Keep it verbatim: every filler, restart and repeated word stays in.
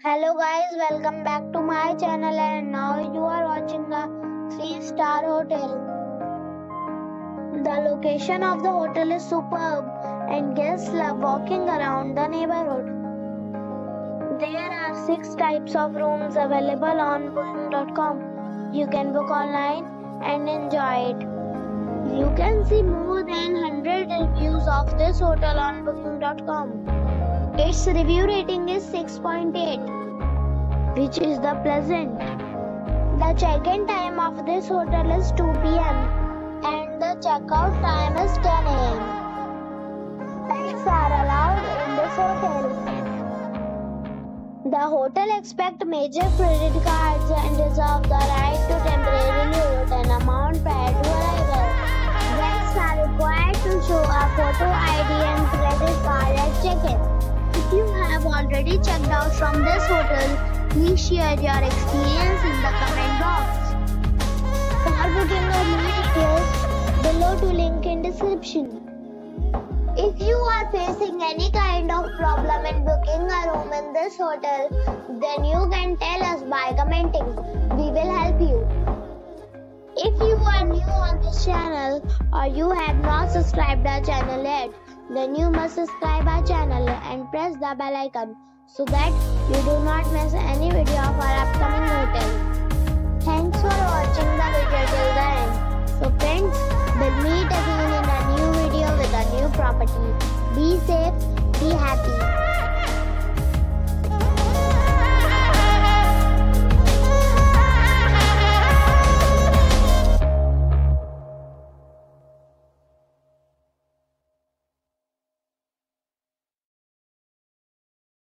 Hello guys, welcome back to my channel and now you are watching a three star hotel. The location of the hotel is superb and guests love walking around the neighborhood. There are six types of rooms available on booking dot com. You can book online and enjoy it. You can see more than one hundred reviews of this hotel on booking dot com. Its review rating is six point eight, which is the pleasant. The check-in time of this hotel is two p m and the check-out time is ten a m Pets are allowed in this hotel. The hotel accepts major credit cards and reserves the right to temporarily hold an amount prior to arrival. Guests are required to show a photo I D and credit card at check-in. If you have already checked out from this hotel, please share your experience in the comment box. For booking or more details, below to link in description. If you are facing any kind of problem in booking a room in this hotel, then you can tell us by commenting. We will help you. If you are new on this channel or you have not subscribed our channel yet, then you must subscribe our channel and press the bell icon so that you do not miss any video of our upcoming hotel. Thanks for watching the video till the end. So friends, we'll meet again in a new video with a new property. Be safe, be happy.